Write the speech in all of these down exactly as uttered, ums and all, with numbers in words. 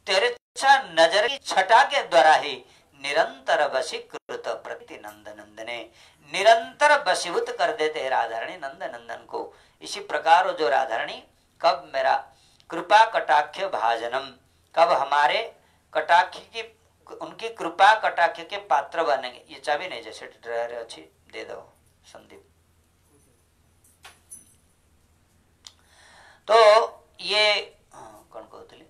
तिरछा नजर की छटा के द्वारा ही निरंतर वशीकृत प्रति नंद नंदने, निरंतर वशीभूत कर देते हैं राधारणी नंद नंदन को। इसी प्रकार जो राधारणी कब मेरा कृपा कटाक्ष भाजनम, कब हमारे कटाक्ष की, उनकी कृपा कटाक्ष के पात्र बनेंगे। ये चाबी नहीं जैसे ड्रायर अच्छी दे दो संदीप। तो ये कौन कहते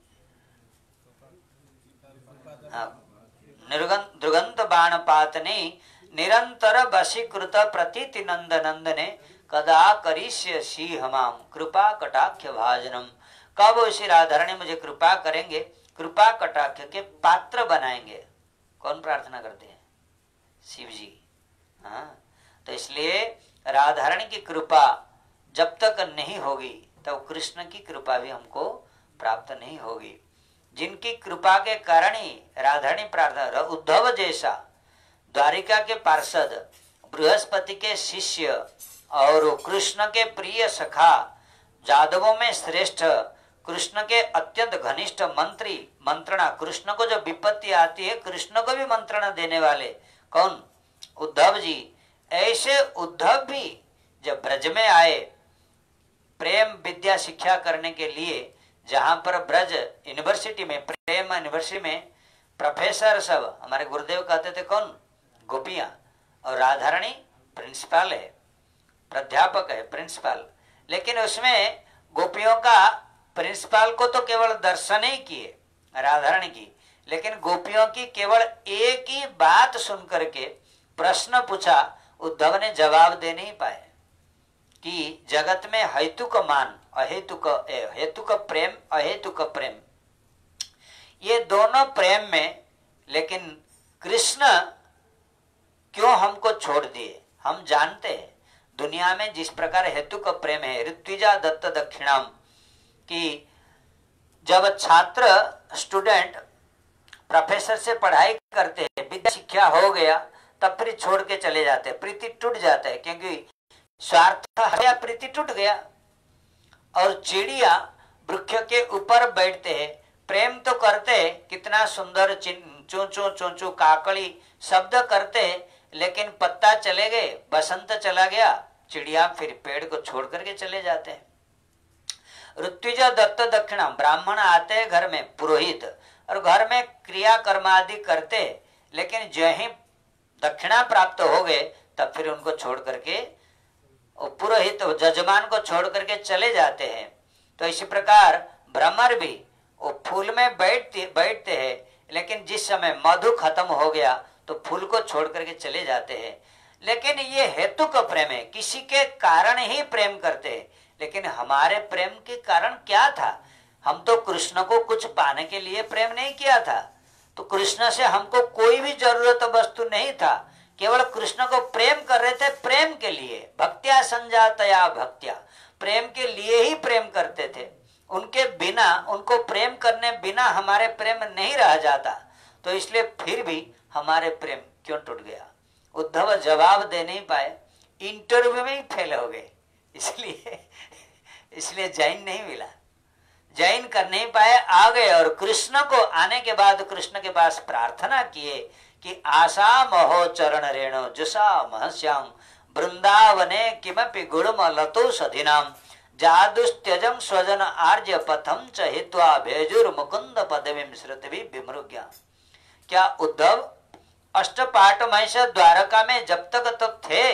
दुर्गंध बाण पातने निरंतर वशीकृत प्रतीति नंद नंदने कदा करिष्यसि हमाम कृपा कटाक्ष भाजनम, कब उसी राधारणी मुझे कृपा करेंगे, कृपा कटाक्ष के पात्र बनाएंगे। कौन प्रार्थना करते हैं? शिव जी। हाँ, तो इसलिए राधारणी की कृपा जब तक नहीं होगी तब कृष्ण की कृपा भी हमको प्राप्त नहीं होगी। जिनकी कृपा के कारण ही राधारणी प्रार्थना, उद्धव जैसा द्वारिका के पार्षद, बृहस्पति के शिष्य और कृष्ण के प्रिय सखा, जादवों में श्रेष्ठ, कृष्ण के अत्यंत घनिष्ठ मंत्री, मंत्रणा, कृष्ण को जो विपत्ति आती है कृष्ण को भी मंत्रणा देने वाले कौन? उद्धव जी। ऐसे उद्धव भी जब ब्रज में आए प्रेम विद्या शिक्षा करने के लिए, जहां पर ब्रज यूनिवर्सिटी में, प्रेम यूनिवर्सिटी में प्रोफेसर सब हमारे गुरुदेव कहते थे कौन? गोपियां। और राधारणी प्रिंसिपल है, प्राध्यापक है, प्रिंसिपल। लेकिन उसमें गोपियों का प्रिंसिपल को तो केवल दर्शन ही किए राधारणी की, लेकिन गोपियों की केवल एक ही बात सुन करके प्रश्न पूछा, उद्धव ने जवाब दे नहीं पाए कि जगत में हेतुक मान, अहेतुक, हेतुक प्रेम, अहेतुक प्रेम, ये दोनों प्रेम में, लेकिन कृष्ण क्यों हमको छोड़ दिए? हम जानते हैं दुनिया में जिस प्रकार हेतुक प्रेम है, ऋत्विजा दत्त दक्षिणाम, कि जब छात्र स्टूडेंट प्रोफेसर से पढ़ाई करते हैं, विद्या शिक्षा हो गया, तब फिर छोड़ के चले जाते हैं, प्रीति टूट जाता है, क्योंकि स्वार्थ है, प्रीति टूट गया। और चिड़िया वृक्ष के ऊपर बैठते हैं, प्रेम तो करते हैं, कितना सुंदर चूं चूं चूं चूं काकड़ी शब्द करते हैं, लेकिन पत्ता चले गए, बसंत चला गया, चिड़िया फिर पेड़ को छोड़ करके चले जाते हैं। ऋत्विजा दत्त दक्षिणा, ब्राह्मण आते हैं घर में, पुरोहित, और घर में क्रिया कर्म आदि करते, लेकिन जो ही दक्षिणा प्राप्त हो गए तब फिर उनको छोड़ करके, पुरोहित जजमान को छोड़ करके चले जाते हैं। तो इसी प्रकार भ्रमर भी वो फूल में बैठते बैठते हैं, लेकिन जिस समय मधु खत्म हो गया तो फूल को छोड़ करके चले जाते हैं। लेकिन ये हेतु का प्रेम है, किसी के कारण ही प्रेम करते हैं। लेकिन हमारे प्रेम के कारण क्या था? हम तो कृष्ण को कुछ पाने के लिए प्रेम नहीं किया था, तो कृष्ण से हमको कोई भी जरूरत वस्तु नहीं था, केवल कृष्ण को प्रेम कर रहे थे, प्रेम के लिए, भक्त्या संजातया भक्त्या, प्रेम के लिए ही प्रेम करते थे। उनके बिना, उनको प्रेम करने बिना हमारे प्रेम नहीं रह जाता। तो इसलिए फिर भी हमारे प्रेम क्यों टूट गया? उद्धव जवाब दे नहीं पाए, इंटरव्यू में ही फेल हो गए, इसलिए इसलिए जैन नहीं मिला, जैन कर नहीं पाए, आ गए। और कृष्ण को आने के बाद कृष्ण के पास प्रार्थना किए कि आशा महो चरण रेणु जुषा महस्याम वृंदावने किमपि गुणम लतो सधिनाम जादुस्त्यजं स्वजन आर्य पथम च हित्वा भेजुर मुकुंद पदवीं श्रुतवि विमृग्या। क्या उद्धव अष्टपाट महिष द्वारका में जब तक तो थे,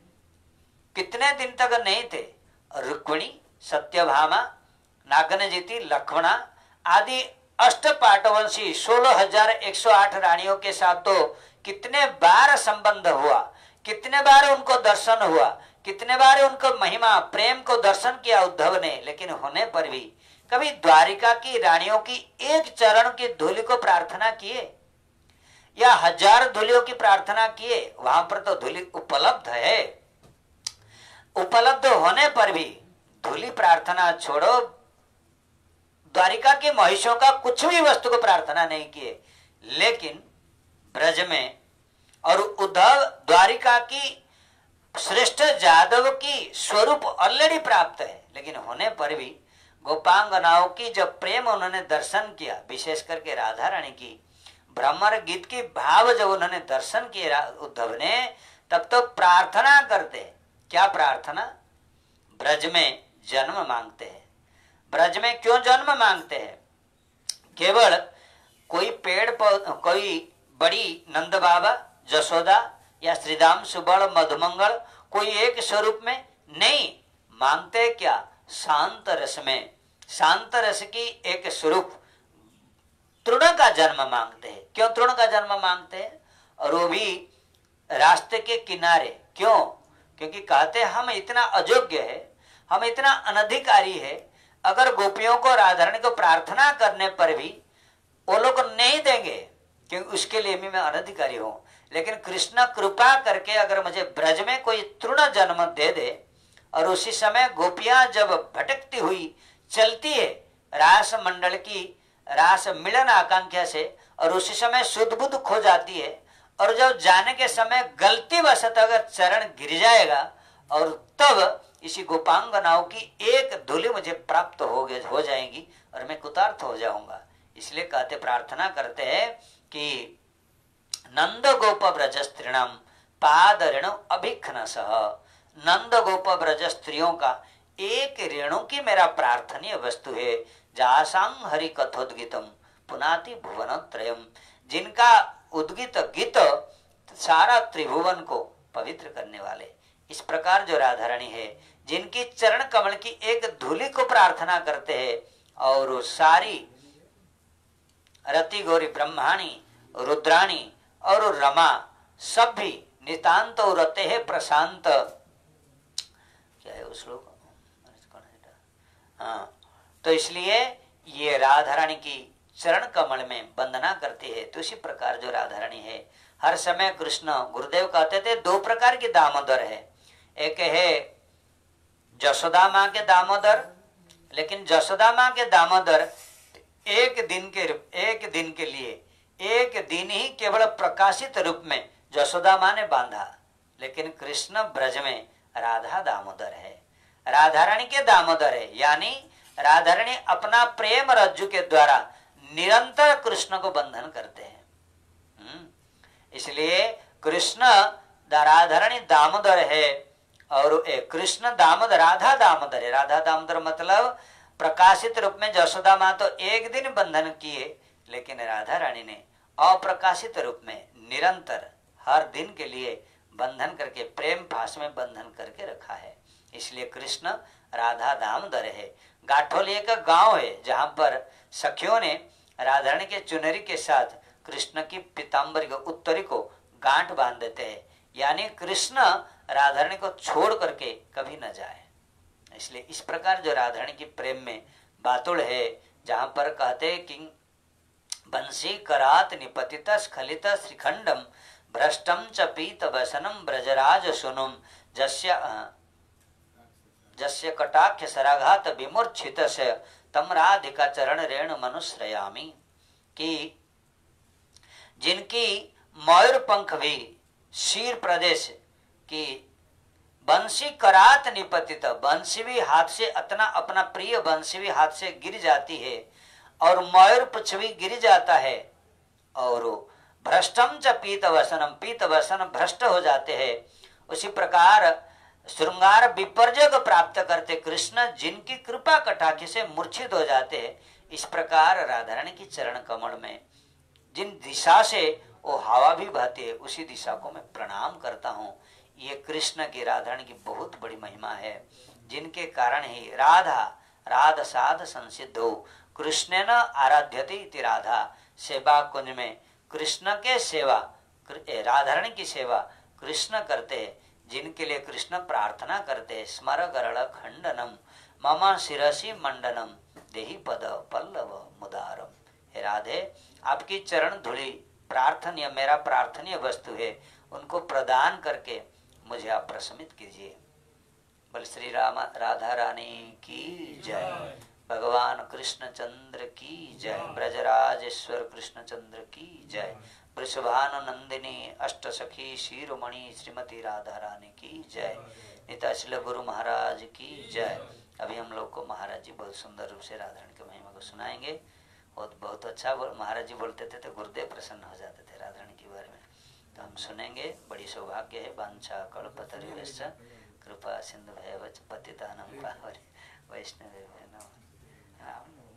कितने दिन तक नहीं थे? रुक्मिणी, सत्यभामा, नागनजीति, लक्ष्मणा आदि अष्टपाटवंशी सोलह हजार एक सौ आठ रानियों के साथ तो कितने बार संबंध हुआ, कितने बार उनको दर्शन हुआ, कितने बार उनको महिमा प्रेम को दर्शन किया उद्धव ने। लेकिन होने पर भी कभी द्वारिका की रानियों की एक चरण की धूलि को प्रार्थना किए या हजार धूलियों की प्रार्थना किए? वहां पर तो धूलि उपलब्ध है, उपलब्ध होने पर भी धूलि प्रार्थना छोड़ो, द्वारिका के महिषों का कुछ भी वस्तु को प्रार्थना नहीं किए। लेकिन ब्रज में और उद्धव द्वारिका की श्रेष्ठ जादव की स्वरूप ऑलरेडी प्राप्त है, लेकिन होने पर भी गोपांगनाओं की जब प्रेम उन्होंने दर्शन किया, विशेष करके राधा रानी की भ्रमर गीत की भाव जब उन्होंने दर्शन किए उद्धव ने, तब तो प्रार्थना करते। क्या प्रार्थना? ब्रज में जन्म मांगते हैं। ब्रज में क्यों जन्म मांगते हैं? केवल कोई पेड़ कोई बड़ी नंद बाबा, जसोदा या श्रीदाम सुबल मधुमंगल कोई एक स्वरूप में नहीं मांगते। क्या? शांत रस में, शांत रस की एक स्वरूप तृण का जन्म मांगते हैं। क्यों तृण का जन्म मांगते हैं? और वो भी रास्ते के किनारे। क्यों? क्योंकि कहते हैं हम इतना अयोग्य है, हम इतना अनधिकारी है, अगर गोपियों को राधारानी को प्रार्थना करने पर भी वो लोग नहीं देंगे, क्योंकि उसके लिए भी मैं अनधिकारी हूं। लेकिन कृष्ण कृपा करके अगर मुझे ब्रज में कोई तृण जन्म दे दे, और उसी समय गोपियां जब भटकती हुई चलती है रास मंडल की रास मिलन आकांक्षा से, और उसी समय शुद्ध बुद्ध खो जाती है, और जब जाने के समय गलती वशत अगर चरण गिर जाएगा, और तब इसी गोपांगनाओं की एक धूलि मुझे प्राप्त हो गए हो जाएगी और मैं कृतार्थ हो जाऊंगा। इसलिए कहते, प्रार्थना करते हैं कि नंद गोप ब्रज स्त्रीणाम पाद ऋण अभिघ्न सह। नंद गोप ब्रज स्त्रियों का एक रेणु की मेरा प्रार्थनीय वस्तु है। जासांग हरि कथोद्गीतम पुनाति भुवन त्रयम, जिनका उद्गीत गीत सारा त्रिभुवन को पवित्र करने वाले। इस प्रकार जो राधा रानी है, जिनकी चरण कमल की एक धूलि को प्रार्थना करते हैं, और सारी रति गौरी ब्रह्माणी रुद्राणी और रमा सब भी नितांत रते है प्रशांत। क्या है उस लोग? हाँ, तो इसलिए ये राधा रानी की चरण कमल में वंदना करती है। तो इसी प्रकार जो राधा रानी है, हर समय कृष्ण गुरुदेव कहते थे दो प्रकार की दामोदर है। एक है जशोदा माँ के दामोदर, लेकिन जशोदा माँ के दामोदर एक दिन के एक दिन के लिए एक दिन ही केवल प्रकाशित रूप में जशोदा माँ ने बांधा, लेकिन कृष्ण ब्रज में राधा दामोदर है, राधा रानी के दामोदर है। यानी राधा रानी अपना प्रेम रज्जु के द्वारा निरंतर कृष्ण को बंधन करते हैं। इसलिए कृष्ण राधा रानी दामोदर है, और कृष्ण दामोदर राधा दामोदर है। राधा दामोदर मतलब प्रकाशित रूप में जशोदा माँ तो एक दिन बंधन किए, लेकिन राधा रानी ने अप्रकाशित रूप में निरंतर हर दिन के लिए बंधन करके प्रेम पास में बंधन करके रखा है। इसलिए कृष्ण राधा दामोदर है। गाठोली का गांव है जहां पर सखियों ने राधा रानी के चुनरी के साथ कृष्ण की पीताम्बरी को उत्तरी को गांठ बांध देते हैं, यानी कृष्ण राधा रानी को छोड़ करके कभी न जाए। इसलिए इस प्रकार जो राधा रानी की प्रेम में बातुल है, जहां पर कहते कि बंसी करात निपतित स्खलित श्रीखंडम भ्रष्टम च पीत वसनम ब्रजराज सुनुम जस्य जस्य कटाक्ष सराघात विमूर्छित से तम राधिका चरण रेणु मनुश्रयामी। कि जिनकी मयूर पंख भी शीर प्रदेश की बंसी करात निपतित, बंसी भी हाथ से अपना अपना प्रिय बंसी भी हाथ से गिर जाती है, और मयूर पुच्छ भी गिर जाता है, और भ्रष्टम च पीत वसनम, पीत वसन भ्रष्ट हो जाते हैं। उसी प्रकार श्रृंगार विपर्जय को प्राप्त करते कृष्ण जिनकी कृपा कटाक्ष से मूर्छित हो जाते हैं। इस प्रकार राधा रानी की चरण कमल में जिन दिशा से वो हवा भी बहती है, उसी दिशा को मैं प्रणाम करता हूँ। ये कृष्ण की राधा रानी की बहुत बड़ी महिमा है, जिनके कारण ही राधा राध साध संसिद्धो कृष्ण न आराध्यति इति राधा। सेवा कुंज में कृष्ण के सेवा राधा रानी की सेवा कृष्ण करते हैं, जिनके लिए कृष्ण प्रार्थना करते हैं। स्मर गरल खंडनम मम शिरसी मंडनम देहि पद पल्लव मुदारम। हे राधे, आपकी चरण धूलि प्रार्थनीय मेरा प्रार्थनीय वस्तु है, उनको प्रदान करके मुझे आप प्रशमित कीजिए। बोल श्री राम राधा रानी की जय, भगवान कृष्ण चंद्र की जय, ब्रजराजेश्वर कृष्ण चंद्र की जय, वृषभानु नंदिनी अष्ट सखी शिरोमणि श्रीमती राधा रानी की जय, निताश्रील गुरु महाराज की जय। अभी हम लोग को महाराज जी बहुत सुंदर रूप से राधा रानी की महिमा को सुनाएंगे। बहुत बहुत अच्छा महाराज जी बोलते थे तो गुरुदेव प्रसन्न हो जाते थे राधा रानी के बारे में। तो हम सुनेंगे। बड़ी सौभाग्य है। वांछा कल्पतरुभ्यश्च कृपा सिंधु भैवच पतितानां पावन वैष्णवेभ्यो नमः।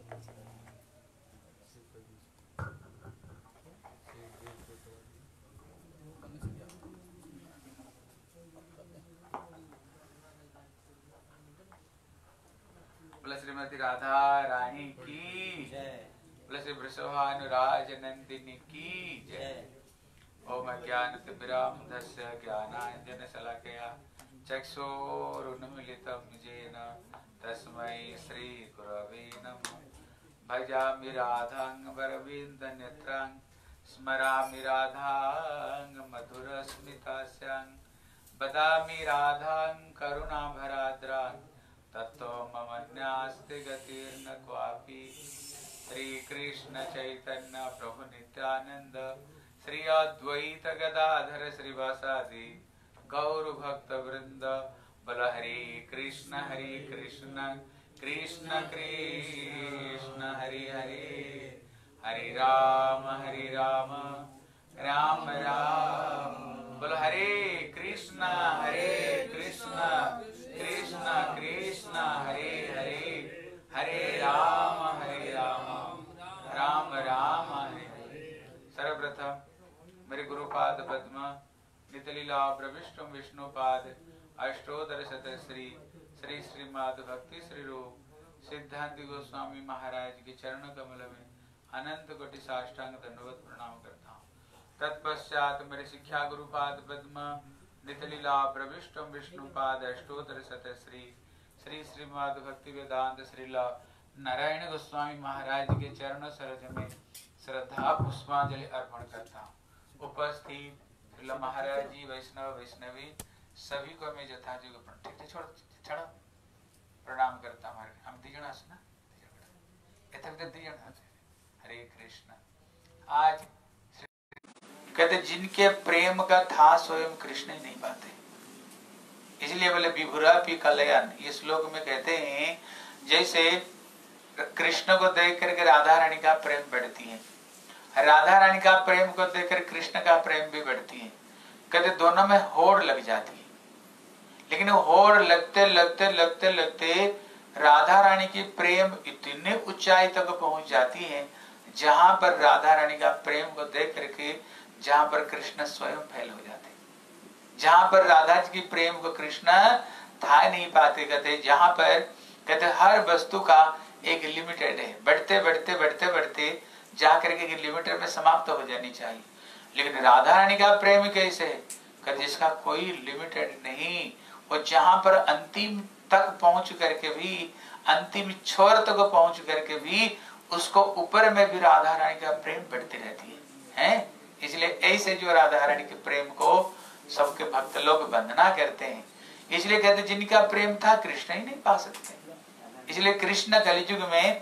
बोला श्रीमती राधा रानी की जय। बोला श्री वृषभानुराज नंदिनी की जय। ओम अज्ञानतिमिरान्धस्य ज्ञानाञ्जनशलाकया चक्षुरुन्मीलितं येन तस्मै श्रीगुरवे नमः। भजामि राधां वरविन्दनेत्रां स्मरामि राधां मधुरस्मितास्यां वदामि राधां करुणाभराद्रां तत्तो मम न्यास्ति गतिर्न क्वापि। श्री कृष्ण चैतन्य प्रभु नित्यानंद श्री अद्वैत गदाधर श्रीवासादि गौर भक्त वृंद। बल हरे कृष्ण हरे कृष्ण कृष्ण कृष्ण हरे हरे हरे राम हरे राम राम राम। बोल हरे कृष्ण हरे कृष्ण कृष्ण कृष्ण हरे हरे हरे राम हरे राम राम राम हरे हरे। सर्वप्रथम मेरे गुरुपाद पद्म नितलीला प्रविष्ट विष्णुपाद अष्टोदर शत श्री श्री श्रीमद् भक्ति श्री रूप सिद्धांति गोस्वामी महाराज के चरण कमल में अनंत कोटि साष्टांग दंडवत प्रणाम करता हूँ। तत्पश्चात मेरे शिक्षा गुरुपाद पद्म नितलीला प्रविष्ट विष्णुपाद अष्टोत्तर शत श्री श्री श्रीमद् भक्ति वेदांत श्रीला नारायण गोस्वामी महाराज के चरण सरोज में श्रद्धा पुष्पांजलि अर्पण करता हूँ। उपस्थित श्रीला महाराज जी वैष्णव वैष्णवी सभी को मैं यथायोग्य ठीक है छोड़ छोड़ प्रणाम करता हूँ। हम तीजन ना हरे कृष्ण। आज कहते जिनके प्रेम का था स्वयं कृष्ण ही नहीं पाते, इसलिए बोले विभुरा पी कल्याण। ये श्लोक में कहते हैं जैसे कृष्ण को देख करके राधा रानी का प्रेम बढ़ती है, राधा रानी का प्रेम को देखकर कृष्ण का प्रेम भी बढ़ती है। कहते दोनों में होड़ लग जाती है, लेकिन होड़ लगते लगते लगते लगते राधा रानी की प्रेम इतने ऊंचाई तक पहुंच जाती है जहां पर राधा रानी का प्रेम को देख करके जहां पर कृष्ण स्वयं फैल हो जाते, जहां पर राधा जी की प्रेम को कृष्ण था नहीं पाते। कहते जहां पर कहते हर वस्तु का एक लिमिटेड है, बढ़ते बढ़ते बढ़ते बढ़ते जाकर के लिमिटेड में समाप्त हो जानी चाहिए। लेकिन राधा रानी का प्रेम कैसे है, कहते जिसका कोई लिमिटेड नहीं, वो जहां पर अंतिम तक पहुंच करके भी, अंतिम छोर तक पहुंच करके भी उसको ऊपर में भी राधा रानी का प्रेम बढ़ती रहती है, है? इसलिए ऐसे जो राधा रानी के प्रेम को सबके भक्त लोग वंदना करते हैं। इसलिए कहते जिनका प्रेम था कृष्ण ही नहीं पा सकते। इसलिए कृष्ण कलियुग में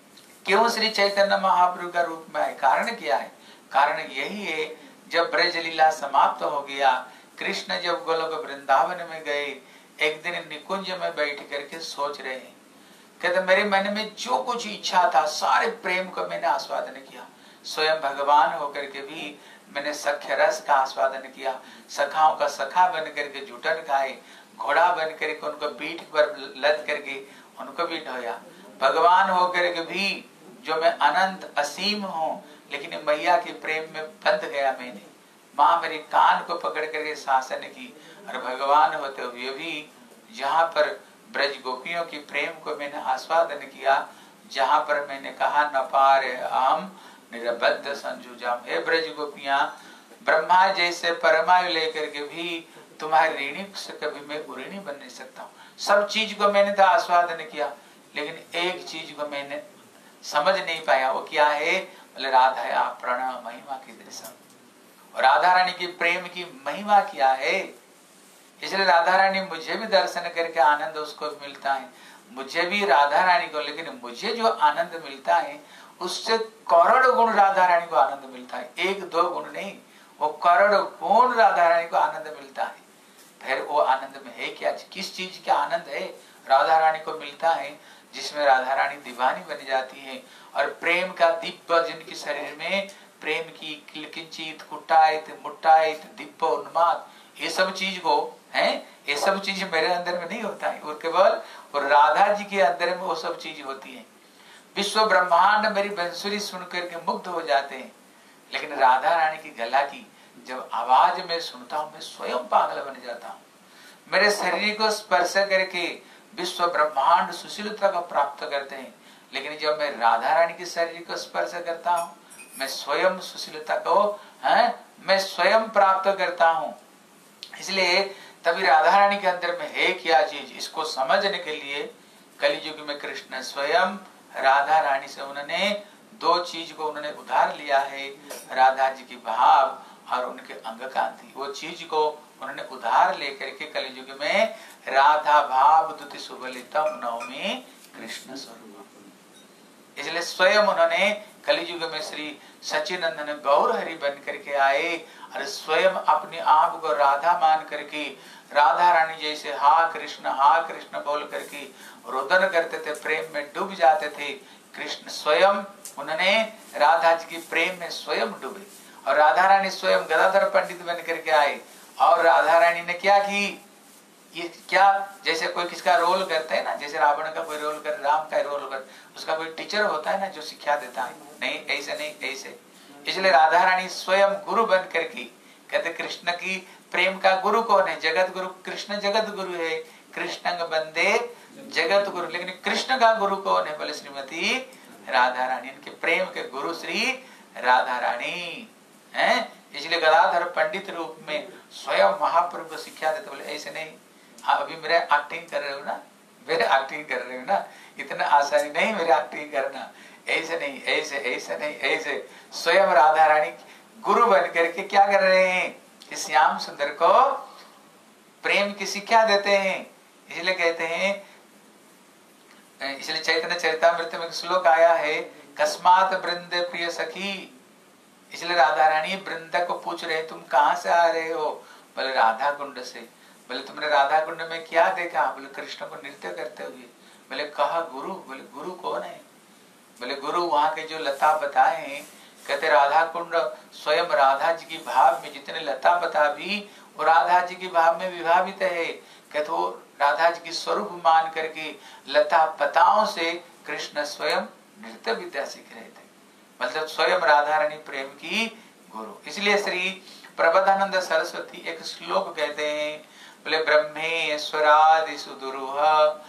क्यों श्री चैतन्य महाप्रभु का रूप में आए, कारण क्या है? कारण यही है जब ब्रज लीला समाप्त हो गया, कृष्ण जब गोलोक वृंदावन में गए, एक दिन निकुंज में बैठ करके सोच रहे हैं, कहते मेरे मन में जो कुछ इच्छा था सारे प्रेम को मैंने आस्वादन किया, स्वयं भगवान होकर के भी मैंने सख्य रस का आस्वादन किया, सखाओं का सखा बन करके जुटन खाए, घोड़ा बन करके उनको पीठ पर लद करके उनको भी ढोया, भगवान होकर के भी जो मैं अनंत असीम हूँ लेकिन मैया के प्रेम में बंध गया मैंने, माँ मेरे कान को पकड़ करके शासन की, और भगवान होते हुए भी जहाँ पर ब्रज गोपियों की प्रेम को मैंने आस्वादन किया, जहाँ पर मैंने कहा न पारे हम निरबद्ध संजुजाम, हे ब्रज गोपियां ब्रह्मा जैसे परमायु लेकर के भी तुम्हारे ऋणी से कभी मैं ऋणी बन नहीं सकता हूँ। सब चीज को मैंने तो आस्वादन किया, लेकिन एक चीज को मैंने समझ नहीं पाया, वो क्या है? बोले राधा प्रणव महिमा की दृश्य, और राधा रानी की प्रेम की महिमा क्या है? इसलिए राधा रानी मुझे भी दर्शन करके आनंद उसको मिलता है, मुझे भी राधा रानी को, लेकिन मुझे जो आनंद मिलता है उससे करोड़ गुण राधा रानी को आनंद मिलता है, एक दो गुण नहीं, वो करोड़ गुण राधा रानी को आनंद मिलता है। फिर वो आनंद में है क्या? किस चीज का आनंद है? राधा रानी को मिलता है, जिसमें राधा रानी दीवानी बन जाती है और प्रेम का दिव्य जिनके शरीर में प्रेम की किंचित कुटायत मुटायत दिव्य उन्माद, ये सब चीज को है, ये सब चीज मेरे अंदर में नहीं होता है, और केवल और राधा जी के अंदर में वो सब चीज होती है। विश्व ब्रह्मांड मेरी बंसुरी सुन करके मुग्ध हो जाते हैं, लेकिन राधा रानी की गला की जब आवाज में सुनता हूं, मैं स्वयं पागल बन जाता हूँ। मेरे शरीर को स्पर्श करके विश्व ब्रह्मांड सुशीलता को प्राप्त करते हैं, लेकिन जब मैं राधा रानी के शरीर को स्पर्श करता हूँ, मैं स्वयं सुशीलता को है मैं स्वयं प्राप्त करता हूँ। इसलिए तभी राधा रानी के अंदर में है क्या चीज, इसको समझने के लिए कलियुग में कृष्ण स्वयं राधा रानी से उन्होंने दो चीज को उन्होंने उधार लिया है, राधा जी की भाव और उनके अंग कांति। वो चीज को उन्होंने उधार लेकर के कलियुग में राधा भाव दुति सुबलितम नवमी कृष्ण स्वरूप, इसलिए स्वयं उन्होंने कलियुग में श्री सच्चिदानंद गौर हरि बन करके आए और स्वयं अपने आप को राधा मान करके राधा रानी जैसे हा कृष्ण हा कृष्ण बोल करके रोदन करते थे, प्रेम में डूब जाते थे। कृष्ण स्वयं उन्होंने राधा जी की प्रेम में स्वयं डूबे और राधा रानी स्वयं गदाधर पंडित बन करके आए। और राधा रानी ने क्या की, ये क्या जैसे कोई किसका रोल करते हैं ना, जैसे रावण का कोई रोल कर, राम का रोल कर, उसका कोई टीचर होता है ना जो शिक्षा देता है, नहीं ऐसे नहीं ऐसे। इसलिए राधा रानी स्वयं गुरु बन करके कहते कृष्ण की प्रेम का गुरु कौन है, जगत गुरु कृष्ण जगत गुरु है, कृष्ण बंदे जगत गुरु, लेकिन कृष्ण का गुरु कौन है, बोले श्रीमती राधा रानी, इनके प्रेम के गुरु श्री राधा रानी है। इसलिए गदाधर पंडित रूप में स्वयं महाप्रभु को शिक्षा देते, बोले ऐसे नहीं, हाँ अभी मेरे एक्टिंग कर रहे हो ना, मेरे एक्टिंग कर रहे हो ना, इतना आसानी नहीं मेरे एक्टिंग करना, ऐसे नहीं ऐसे ऐसे नहीं ऐसे। स्वयं राधा रानी गुरु बन करके क्या कर रहे हैं, इस श्याम सुंदर को प्रेम की शिक्षा देते हैं। इसलिए कहते हैं, इसलिए चैतन्य चरितामृत में श्लोक आया है, कस्मात वृंद प्रिय सखी। इसलिए राधा रानी वृंदा को पूछ रहे तुम कहाँ से आ रहे हो, बोले राधा कुंड से। बोले तुमने राधा कुंड में क्या देखा, बोले कृष्ण को नृत्य करते हुए। बोले कहा गुरु, बोले गुरु कौन है, बोले गुरु वहां के जो लता बताए हैं। कहते राधा कुंड स्वयं राधा जी की भाव में जितने लता बता भी वो राधा जी की भाव में विभावित है। कहते वो राधा जी की स्वरूप मान करके लता पताओं से कृष्ण स्वयं नृत्य विद्या सीख रहे थे, मतलब स्वयं राधा रानी प्रेम की गुरु। इसलिए श्री प्रबोधानंद सरस्वती एक श्लोक कहते हैं, बोले ब्रह्मेश्वरादि सुदुरूह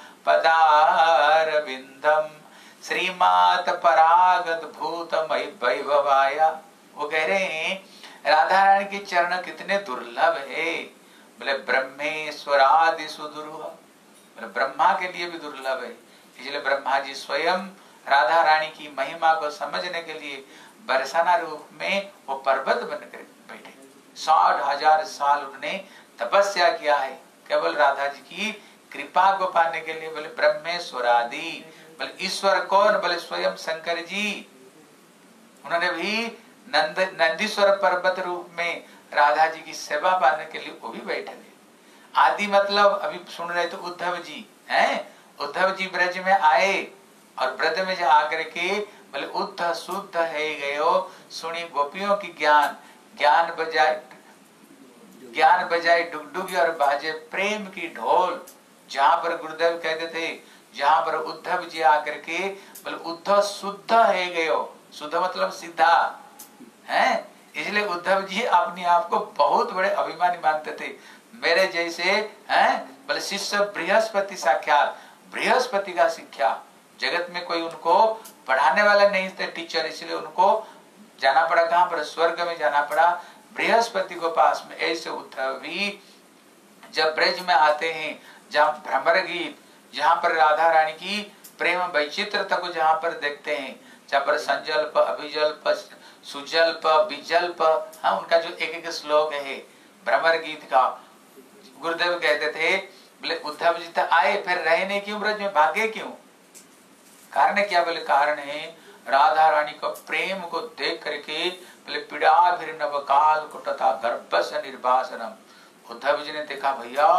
पदारविंदम श्रीमात परागत भूत मई वैभवाया। वो कह रहे हैं राधा रानी के चरण कितने दुर्लभ है। बोले ब्रह्मेश्वरादि सुदुरूह, बोले ब्रह्मा के लिए भी दुर्लभ है। इसलिए ब्रह्मा जी स्वयं राधा रानी की महिमा को समझने के लिए बरसाना रूप में वो पर्वत बनकर बैठे। साठ हजार साल उन्होंने तपस्या किया है केवल राधा जी की कृपा को पाने के लिए। बोले ब्रह्मेश्वरादि, बोले ईश्वर कौन, बोले स्वयं शंकर जी। उन्होंने भी नंद नंदीश्वर पर्वत रूप में राधा जी की सेवा पाने के लिए वो भी बैठे थे। आदि मतलब अभी सुन रहे थे उद्धव जी हैं, उद्धव जी ब्रज में आए और ब्रज में जा आकर के बोले उद्ध शुद्ध है गयो सुनी गोपियों की ज्ञान, ज्ञान बजाए ज्ञान बजाए डुगडुगी और बाजे प्रेम की ढोल। जहां पर गुरुदेव कहते थे, जहां पर उद्धव जी आकर के बोले उद्ध शुद्ध है गयो, शुद्ध मतलब सीधा है। इसलिए उद्धव जी अपने आप को बहुत बड़े अभिमानी मानते थे, मेरे जैसे हैं बोले शिष्य बृहस्पति साक्षात, बृहस्पति का शिक्षा। जगत में कोई उनको पढ़ाने वाला नहीं थे टीचर, इसलिए उनको जाना पड़ा कहां पर, स्वर्ग में जाना पड़ा बृहस्पति को पास में। ऐसे उद्धव भी जब ब्रज में आते हैं, जहाँ भ्रमर गीत, जहाँ पर राधा रानी की प्रेम वैचित्रता को जहाँ पर देखते हैं, जहाँ पर संजल्प अभिजल्प सुजल्प विजल्प, हाँ उनका जो एक एक श्लोक है भ्रमर गीत का। गुरुदेव कहते थे बोले उद्धव जी तो आए फिर रहे नहीं क्यों ब्रज में, भागे क्यों, कारण क्या, बोले कारण है राधा रानी का प्रेम को देख करके बोले पीड़ा फिर नवकाल कुटता गर्भ से निर्वासनम। उद्धव जी ने देखा भैया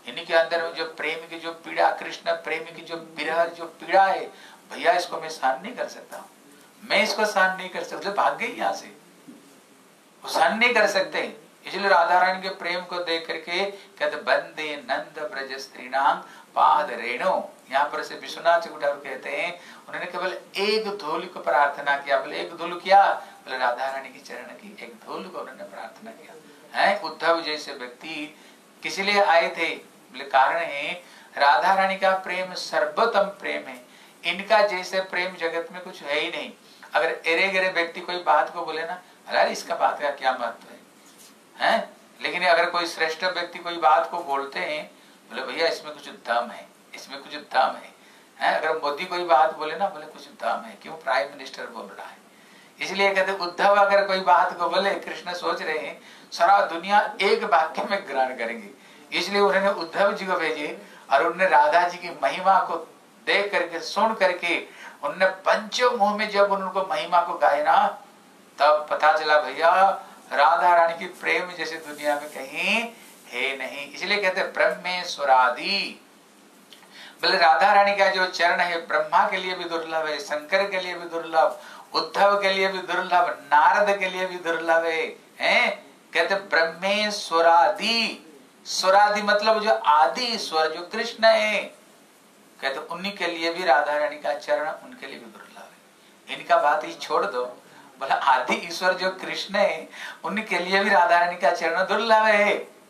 इन्हीं के अंदर में जो प्रेम की जो पीड़ा, कृष्ण प्रेम की जो विरह जो पीड़ा है, भैया इसको मैं सहन नहीं कर सकता, मैं इसको सहन नहीं कर सकता, भाग गई यहाँ से, वो सहन नहीं कर सकते। इसलिए राधा रानी के प्रेम को देख करके कहते बंदे नंद ब्रज स्त्रीणाम पाद रेणु। यहाँ पर से विश्वनाथ ठाकुर कहते हैं उन्होंने केवल एक धूल को प्रार्थना किया। बोले एक धूल किया, बोले राधा रानी की चरण की एक धूल को उन्होंने प्रार्थना किया है। उद्धव जैसे व्यक्ति किस लिए आए थे? बोले कारण है राधा रानी का प्रेम सर्वोत्तम प्रेम है, इनका जैसे प्रेम जगत में कुछ है ही नहीं। अगर एरे गिरे व्यक्ति कोई बात को बोले ना, अरे इसका बात का क्या महत्व है, हैं? लेकिन अगर कोई श्रेष्ठ व्यक्ति कोई बात को बोलते हैं, बोले भैया इसमें कुछ दम है, इसमें कुछ दम है, हैं? अगर मोदी कोई बात बोले ना, बोले कुछ दम है, क्यों प्राइम मिनिस्टर बोल रहा है। इसलिए कहते उद्धव अगर कोई बात को बोले, कृष्ण सोच रहे हैं सारा दुनिया एक वाक्य में ग्रहण करेंगे, इसलिए उन्होंने उद्धव जी को भेजे और उन्होंने राधा जी की महिमा को देख करके सुन करके उन्होंने पंचो मुंह में जब उनको महिमा को गाया ना, तब पता चला भैया राधा रानी की प्रेम जैसे दुनिया में कहीं है नहीं। इसलिए कहते ब्रह्मेश्वरादि, बोले राधा रानी का जो चरण है ब्रह्मा के लिए भी दुर्लभ है, शंकर के लिए भी दुर्लभ, उद्धव के लिए भी दुर्लभ, नारद के लिए भी दुर्लभ है, हैं? कहते ब्रह्मेश्वरादि, स्वरादि मतलब जो आदि ईश्वर जो कृष्ण है, कहते उन्हीं के लिए भी राधा रानी का चरण उनके लिए भी दुर्लभ है। इनका बात ही छोड़ दो, बोला आदि ईश्वर जो कृष्ण है उनके लिए भी राधा रानी का चरण दुर्लभ है,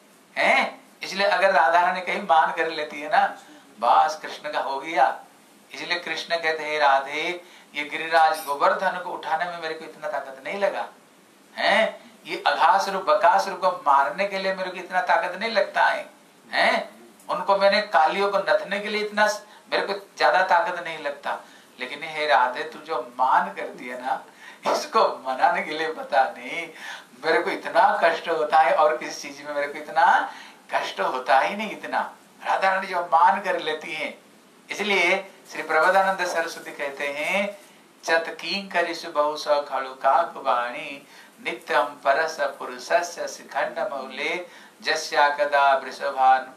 हैं? इसलिए अगर राधा रानी कहीं मान कर लेती है ना, बस कृष्ण का हो गया। इसलिए कृष्ण कहते हैं राधे ये गिरिराज गोवर्धन को उठाने में मेरे को इतना ताकत नहीं लगा, हैं? ये अघासुर बकासुर को मारने के लिए मेरे को इतना ताकत नहीं लगता है, हैं? उनको मैंने कालियों को नथने के लिए इतना मेरे को ज्यादा ताकत नहीं लगता। लेकिन हे राधे तू जो मान कर दिया ना, इसको मनाने के लिए पता नहीं मेरे को इतना कष्ट होता है, और किसी चीज में मेरे को इतना कष्ट होता ही नहीं इतना। राधा रानी जो मान कर लेती हैं, इसलिए श्री प्रबोधानंद सरस्वती कहते हैं चत किंकरिषु बहु स खलु काकुवाणी नित्यम परस पुरुषस्य शिखंड मौले जस्या कदा वृषभान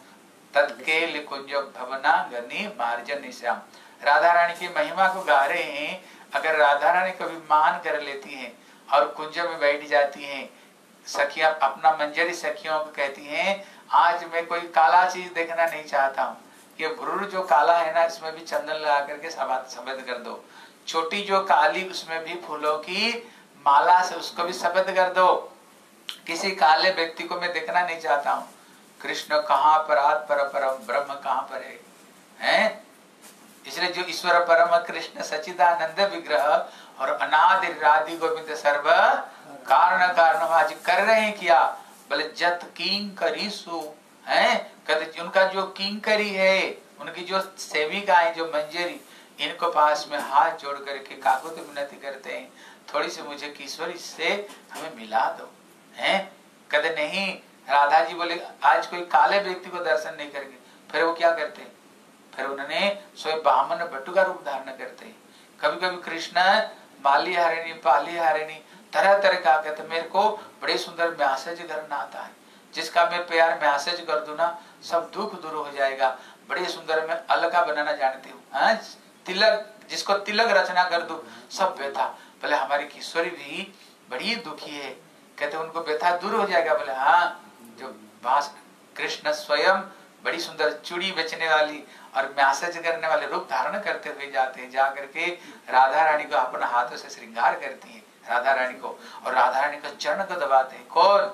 तत्केल कुंज भवनांगनी मार्जन श्याम। राधा रानी की महिमा को गा रहे हैं। अगर राधा रानी कभी मान कर लेती हैं और कुंज में बैठ जाती हैं, सखियां अपना मंजरी सखियों को कहती हैं आज मैं कोई काला चीज देखना नहीं चाहता हूँ, ये भ्रूर जो काला है ना इसमें भी चंदन लगा करके सफेद कर दो, छोटी जो काली उसमें भी फूलों की माला से उसको भी सफेद कर दो, किसी काले व्यक्ति को मैं देखना नहीं चाहता हूँ। कृष्ण कहाँ पर आत्म पर परम ब्रह्म कहाँ पर है, हैं? इसलिए जो ईश्वर परम कृष्ण सचिदानंद विग्रह और अनादि राधि गोविंद सर्व कारण कारण आज कर रहे हैं क्या? बोले जत किंकरीसु, हैं? कहते उनका जो किंकरी है, उनकी जो सेविका है जो मंजरी, इनको पास में हाथ जोड़ करके काकुत विनती करते हैं थोड़ी सी मुझे किशोरी से हमें मिला दो, हैं? कहते नहीं। राधा जी बोले आज कोई काले व्यक्ति को दर्शन नहीं करेंगे, फिर वो क्या करते हैं? फिर उन्होंने स्वयं बामन भट्टू का रूप धारण करते हैं। कभी कभी कृष्ण बाली हरिणी पाली हरिणी तरह तरह का कहते मेरे को बड़े सुंदर मैसेज करना आता है, जिसका मैं प्यार मैसेज कर दूं ना सब दुख दूर हो जाएगा। बड़े सुंदर मैं अलका बनाना जानती हूँ, तिलक जिसको तिलक रचना कर दूं सब व्यथा। बोले हमारी किशोरी भी बड़ी दुखी है, कहते उनको व्यथा दूर हो जाएगा। बोले हाँ, जो बास कृष्ण स्वयं बड़ी सुंदर चूड़ी बेचने वाली और मैसेज करने वाले रूप धारण करते हुए जाते हैं, जा करके राधा रानी को अपने हाथों से श्रृंगार करती है राधा रानी को, और राधा रानी को चरण को दबाते हैं। कौन?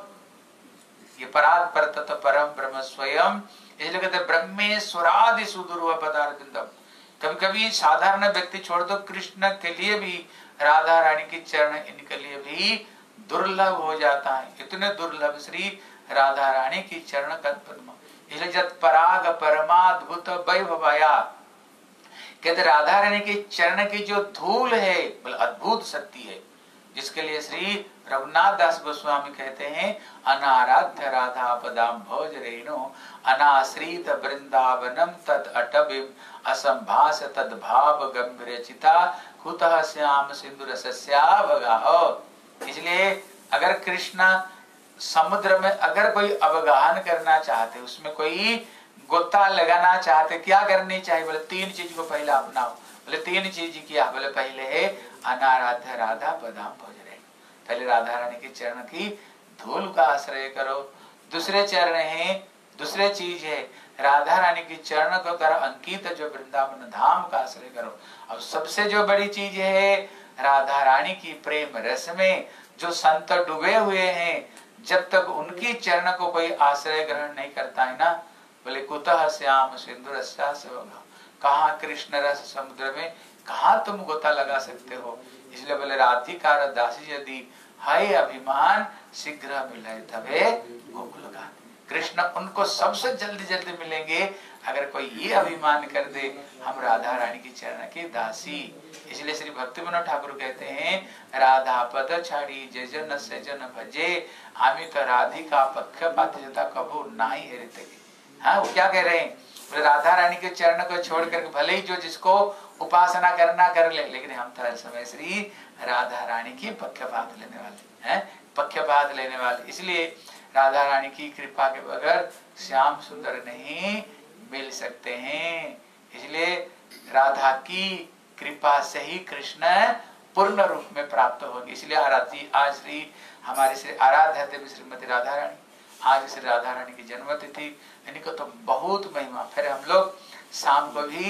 ये परात पर तत्व परम ब्रह्म स्वयं। इसलिए कहते ब्रह्मेश्वरादि सुदुर्व पदार्थ। कभी कभी साधारण व्यक्ति छोड़ दो, कृष्ण के लिए भी राधा रानी की चरण इनके लिए भी दुर्लभ हो जाता है। इतने दुर्लभ श्री राधा रानी की चरण पद्म। इसलिए जत पराग परमाद्भुत वैभवया, कहते राधा रानी के चरण की जो धूल है बोले अद्भुत शक्ति है, जिसके लिए श्री रघुनाथ दास गोस्वामी कहते हैं अनाराध्य राधा पदाम भोज रेणु अनाश्रित वृंदावनम तद अटविम असंभास तद भाव गंभीर चिता कुतः श्याम सिंधु रसस्यावगाहो। इसलिए अगर कृष्ण समुद्र में अगर कोई अवगाहन करना चाहते, उसमें कोई गोता लगाना चाहते, क्या करनी चाहिए? बोले तीन चीज को पहले अपनाओ। बोले तीन चीज किया? बोले पहले है अनाराध्य राधा पदाम भोजरे, पहले राधा रानी के चरण की धूल का आश्रय करो। दूसरे चरण है, दूसरे चीज है राधा रानी की चरण को कर अंकित, जो वृंदावन धाम का आश्रय करो। अब सबसे जो बड़ी चीज है राधा रानी की प्रेम रस में जो संत डूबे हुए हैं, जब तक उनकी चरण को कोई आश्रय ग्रहण नहीं करता है ना, बोले कुतः श्याम सिंधु रस्या से होगा, कहाँ कृष्ण रस समुद्र में कहाँ तुम गोता लगा सकते हो। इसलिए बोले राधिका दासी यदि है अभिमान शीघ्र मिले तबे गोकुल गान। कृष्ण उनको सबसे जल्दी जल्दी मिलेंगे अगर कोई ये अभिमान कर दे हम राधा रानी की चरण की दासी। इसलिए श्री भक्ति विनोद ठाकुर कहते हैं राधा पद छाड़ी जे जन से जन भजे, आमी तो राधिका पक्षपात जता कबू नाही हेरते। हाँ, वो क्या कह रहे हैं? राधा रानी के चरण को छोड़ कर भले ही जो जिसको उपासना करना कर ले, लेकिन हम तो हर समय श्री राधा रानी की पक्षपात लेने वाले हैं, पक्षपात लेने वाले। इसलिए राधा रानी की कृपा के बगैर श्याम सुंदर नहीं मिल सकते हैं। इसलिए राधा की कृपा से ही कृष्ण पूर्ण रूप में प्राप्त होगी। इसलिए आराधी आज श्री हमारे श्री आराध्य देवी श्रीमती राधा रानी, आज श्री राधा रानी की जन्म तिथि, इनको तो बहुत महिमा। फिर हम लोग शाम को भी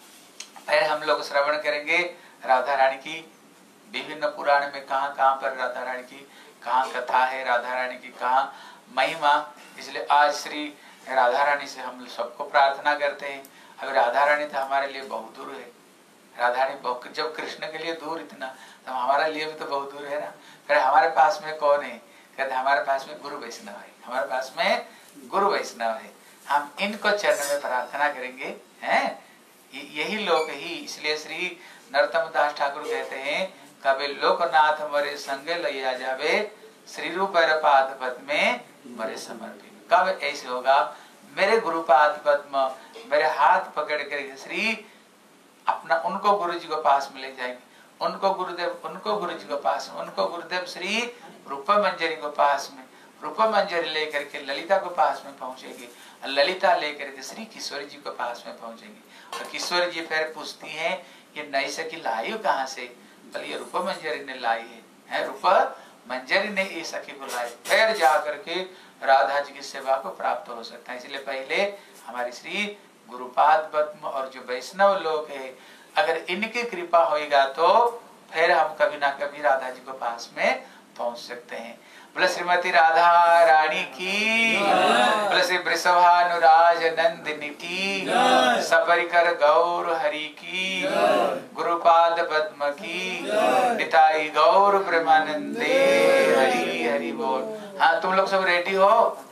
फिर हम लोग श्रवण करेंगे राधा रानी की विभिन्न पुराण में कहाँ कहाँ पर राधा रानी की कहाँ कथा है, राधा रानी की कहाँ महिमा। इसलिए आज श्री राधा रानी से हम सबको प्रार्थना करते हैं। अब राधा रानी तो हमारे लिए बहुत दूर है, राधा रानी बहुत, जब कृष्ण के लिए दूर इतना, तो हमारे लिए भी तो बहुत दूर है ना। फिर हमारे पास में कौन है? कहते हमारे पास में गुरु वैष्णव है, हमारे पास में गुरु वैष्णव है। हम इनको चरण में प्रार्थना करेंगे, हैं यही लोग ही। इसलिए श्री नरोत्तम दास ठाकुर कहते हैं कभी लोकनाथ मरे संग लिया जावे, श्री रूप पाद पद्म में मरे समर्पित। कब ऐसे होगा? मेरे गुरुपाद पद्म मेरे हाथ पकड़ कर श्री अपना उनको गुरु जी को पास में ले जाएंगे, उनको गुरुदेव उनको गुरु जी को पास में, उनको गुरुदेव श्री रूप मंजरी को पास में, रूप मंजरी लेकर के ललिता को पास में पहुंचेगी, ललिता लेकर के श्री किशोरी जी को पास में पहुंचेगी। और किशोरी जी फिर पूछती हैं ये नई सखी लाई हो कहाँ से? बोले ये रूप मंजरी ने लाई है, है रूप मंजरी ने ये सखी को लाई। फिर जाकर के राधा जी की सेवा को प्राप्त हो सकता है। इसलिए पहले हमारी श्री गुरुपाद पद्म और जो वैष्णव लोग है, अगर इनकी कृपा होएगा तो फिर हम कभी ना कभी राधा जी को पास में पहुंच सकते हैं। बोले श्रीमती राधा रानी की, बोले श्री वृषभानुराज नंदिनी की, सबरिकर गौर हरि की, गुरुपाद पद्म की, निताई गौर प्रेमानंदे हरि हरि बोल। हाँ, तुम लोग सब रेडी हो?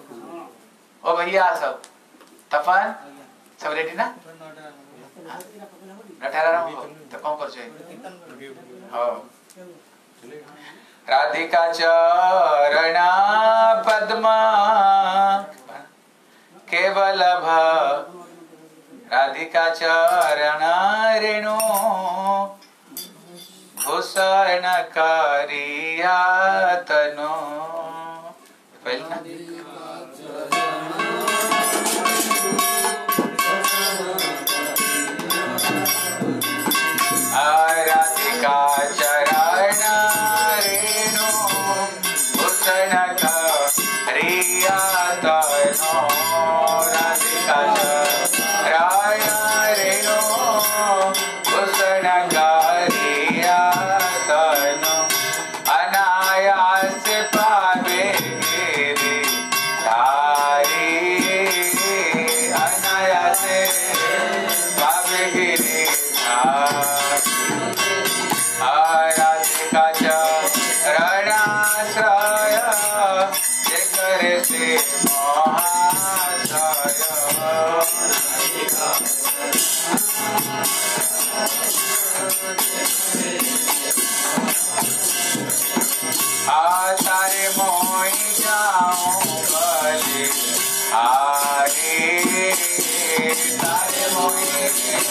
ओ भैया सब तपन सब रेडी ना? नठारा हो तो कौन कर चाहिए? हाँ, राधिका चरण पद्म केवल भ, राधिका चरण रेणु भूषण करिया तनु। राधिका चरण रेणु भूषण करिया तनु, राधिका चरण रेणु भूषण करिया तनु, अनायास पावे गिरि धारी, अनायास पावे गिरि धारी। राधिका चरण आश्रय जे करे से महाशय, तारे मोई जाऊं गले हारे, तारे मोई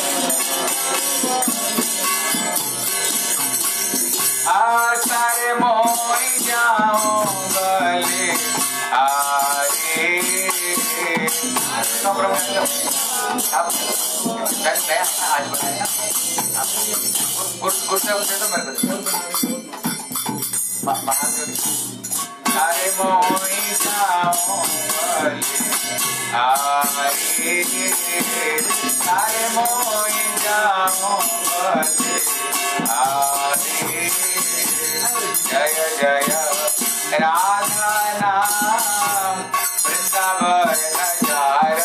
तारे मोई जाऊं गले हारे। आज बनाया गुड से दे दो मेरे को। अरे मोई जाओ आरे अरे मोई जाओ आरे जय जय राधा नाम वृंदावन जार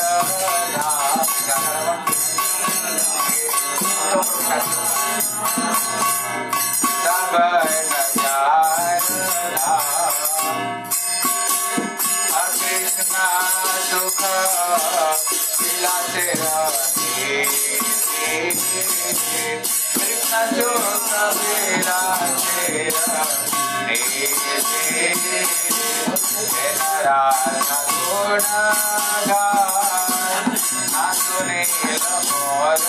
कृष्णा सुख विलासे कृष्ण सुख विलासे राधा गुणगान सुनील मोर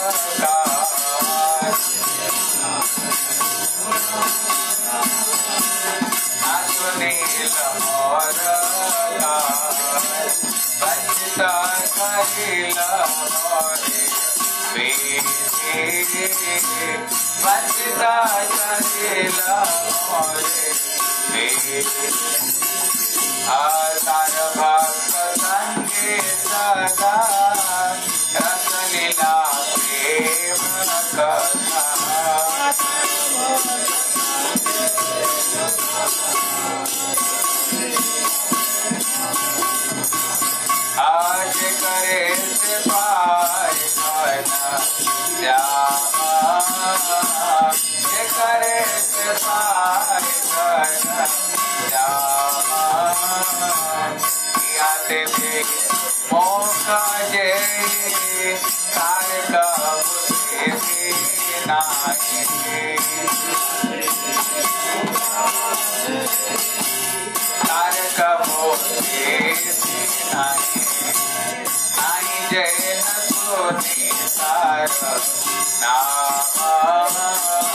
सुनील मोर बंचिता खरील मोरे बंचिता खरील मोरे आधार भक्त संगे सदा रसलीला प्रेम कथा आज करे से पार श्यामा करे से पार श्यामा आते भी मौका जे तार का बुद्धि नाई तार का बुद्धि नाई नाई जय न सोनी तार नाम